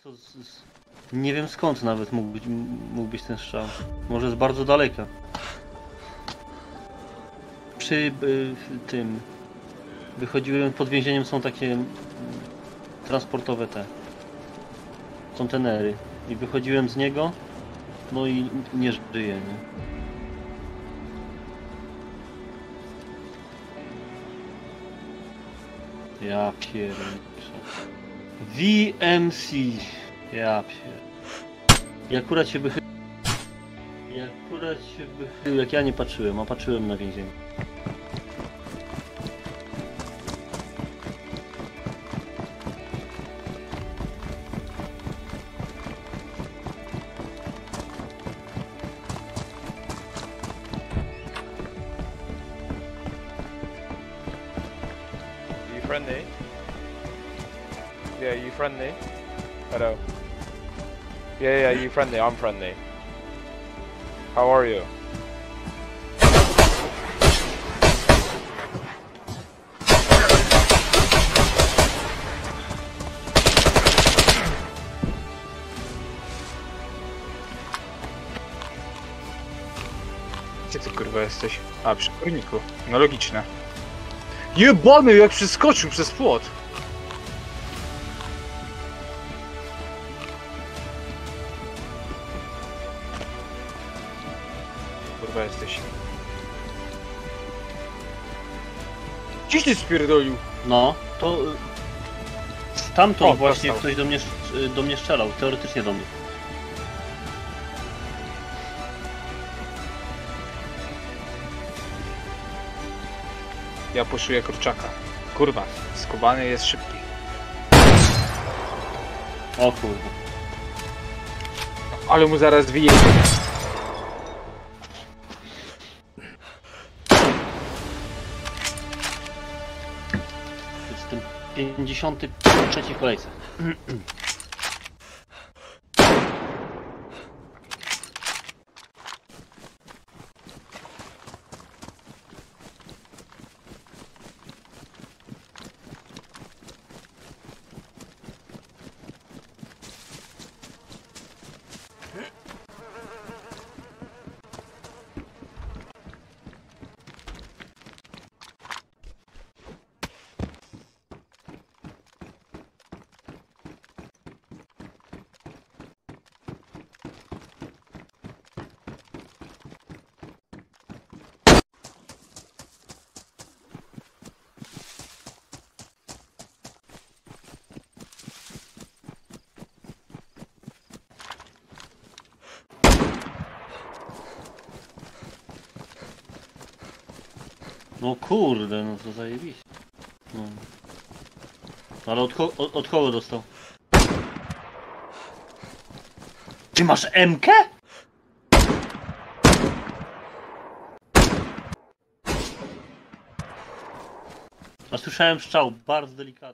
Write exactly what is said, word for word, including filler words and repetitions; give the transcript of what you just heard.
to z, z... Nie wiem skąd nawet mógł być, mógł być ten strzał. Może z bardzo daleka. Przy y, tym wychodziłem pod więzieniem, są takie y, transportowe te kontenery i wychodziłem z niego, no i nie żyję, nie? Ja pierdolę. V M C. Ja pierdolę. I akurat się wychylił. I akurat się wychylił, jak ja nie patrzyłem, a patrzyłem na więzienie. Friendly? Yeah, you friendly? Hello. Yeah, yeah, you friendly, I'm friendly. How are you? Gdzie ty kurwa jesteś? A, przy kurniku. No logiczne. Jebany, jak przeskoczył przez płot! Kurwa jesteś. Gdzieś ty spierdolił? No, to... Stamtąd O, właśnie dostał. ktoś do mnie, do mnie strzelał, teoretycznie do mnie. Ja puszuję kurczaka. Kurwa, skubany jest szybki. O kurwa. Ale mu zaraz wyje. Jestem pięćdziesiąty trzeci w kolejce. No kurde, no to zajebiście. No. Ale od, ko od, od kogo dostał? Ty masz M K? A słyszałem strzał, bardzo delikatny.